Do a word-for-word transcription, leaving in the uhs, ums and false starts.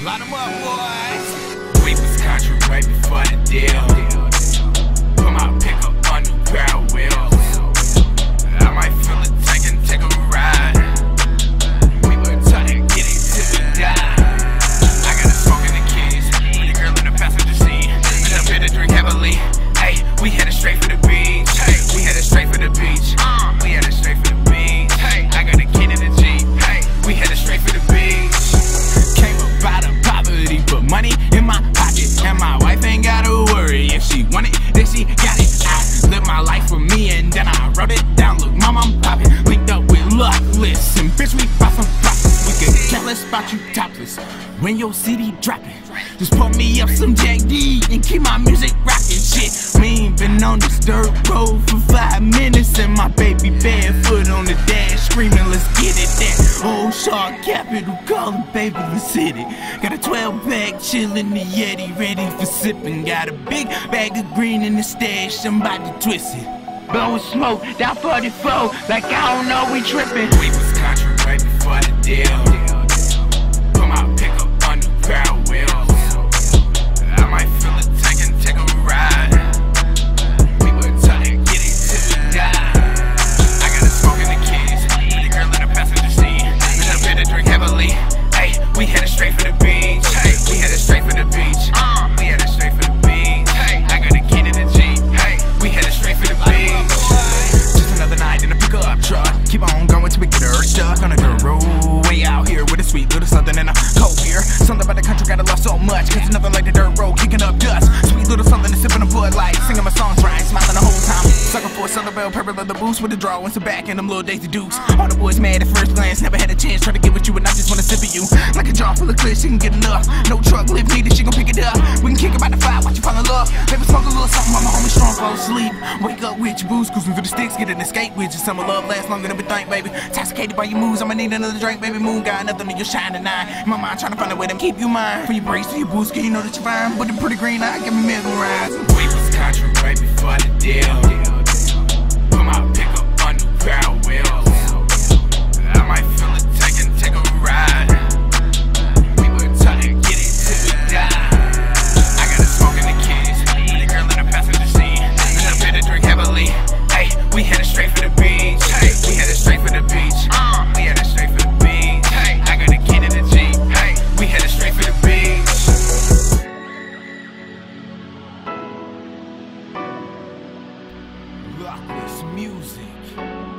Line them up, boys. We was country way before the deal. Put my pickup on new barrel wheels. I might fill a tank and take a ride. We were trying to get it to the die. I got a smoke in the keys, pretty girl in the passenger seat. And up here to drink heavily. Hey, we headed straight for the beach. Hey, we headed straight for the beach. Uh, we headed straight for the beach. Hey, I got a kid in the Jeep. Hey, we headed straight for the beach. Came up out of poverty, put money in my pocket, and my wife ain't gotta worry. If she want it, then she got it. I live my life for me, and then I wrote it down. Look, mom, I'm poppin', linked up with Luckless, and bitch, we bout some profits. We can care less about you topless when your C D dropping. Just put me up some Jack D and keep my music rockin'. Shit, we ain't been on this dirt road for five minutes, and my baby barefoot on the dash screaming, let's get it. That old shark capital callin' baby, let's hit it. Got a twelve pack chillin' the Yeti ready for sippin'. Got a big bag of green in the stash, I'm about to twist it. Blowin' smoke down forty-four like I don't know we trippin'. We was country right before the deal. Put my pickup on new barrel wheels. I might fill a tank and take a ride. We were trying to get it to the die. I got a smoke in the keys, pretty girl in the passenger seat. And up here to drink heavily. Hey, we headed straight for the beach. Hey, we headed straight for the beach. Uh, we headed straight for the beach. Hey, I got a kid in the Jeep. Hey, we headed straight for the beach. Just another night in a pickup truck. Keep on going till we get her stuck on a dirt road. Way out here with a sweet little something and a cold beer. Something about the country gotta love so much, cause it's nothing like the dirt road kicking up dust. Sweet little something to sipping a Bud Light, singing my songs right, smiling the whole time. Sucker for a Southern Belle, purple leather boots with a draw and some back and them little Daisy Dukes. All the boys mad at first glance, never had a chance, try to get with you and I just wanna sip of you. Like a jar full of clips, she can get enough. No truck lift needed, she gon' pick it up. We can kick about the fire, watch you fall in love. Maybe smoke a little something while my homie strong fall asleep. Wake up with your booze, cruising through the sticks, get an escape with you. Summer love lasts longer than we think, baby. Intoxicated by your moves, I'ma need another drink, baby. Moon got nothing to your shining eye. My mind trying to find a way to keep you mine. From your brace to your boots, you know that you're fine. But the pretty green eye got me mesmerized. We was country right before the deal. Put my pickup on new barrel wheels. I might fill a tank and take a ride. We were trying to get it to the die. I got a smoke in the keys, pretty girl in the passenger seat. And up here to drink heavily. Hey, we headed straight for the beach. Hey, we headed straight for the beach. Uh, we headed straight for the beach. Hey, I got a kid in the Jeep. Hey, we headed straight for the beach. Luckless music.